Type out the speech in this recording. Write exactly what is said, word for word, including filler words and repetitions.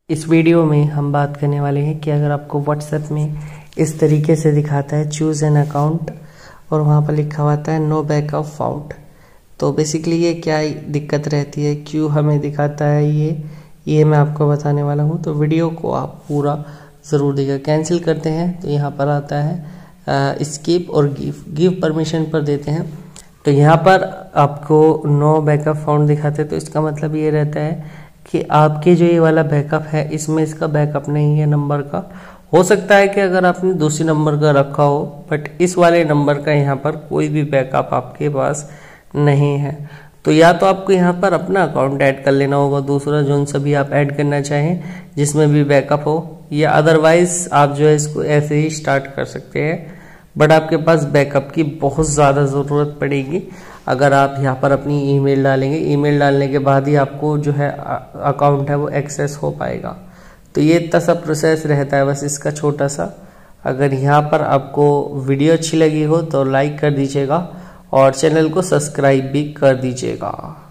इस वीडियो में हम बात करने वाले हैं कि अगर आपको व्हाट्सएप में इस तरीके से दिखाता है चूज़ एन अकाउंट और वहाँ पर लिखा हुआ है नो बैकअप फाउंड, तो बेसिकली ये क्या दिक्कत रहती है, क्यों हमें दिखाता है ये ये मैं आपको बताने वाला हूँ। तो वीडियो को आप पूरा ज़रूर देखिए। कैंसिल करते हैं तो यहाँ पर आता है स्किप और गिव गिव परमिशन पर देते हैं तो यहाँ पर आपको नो बैकअप फाउंड दिखाते हैं। तो इसका मतलब ये रहता है कि आपके जो ये वाला बैकअप है इसमें इसका बैकअप नहीं है नंबर का। हो सकता है कि अगर आपने दूसरे नंबर का रखा हो, बट इस वाले नंबर का यहाँ पर कोई भी बैकअप आपके पास नहीं है। तो या तो आपको यहाँ पर अपना अकाउंट ऐड कर लेना होगा, दूसरा जो सा भी आप ऐड करना चाहें जिसमें भी बैकअप हो, या अदरवाइज आप जो है इसको ऐसे ही स्टार्ट कर सकते हैं। बट आपके पास बैकअप की बहुत ज़्यादा ज़रूरत पड़ेगी अगर आप यहाँ पर अपनी ईमेल डालेंगे। ईमेल डालने के बाद ही आपको जो है अकाउंट है वो एक्सेस हो पाएगा। तो ये इतना सा प्रोसेस रहता है बस इसका छोटा सा। अगर यहाँ पर आपको वीडियो अच्छी लगी हो तो लाइक कर दीजिएगा और चैनल को सब्सक्राइब भी कर दीजिएगा।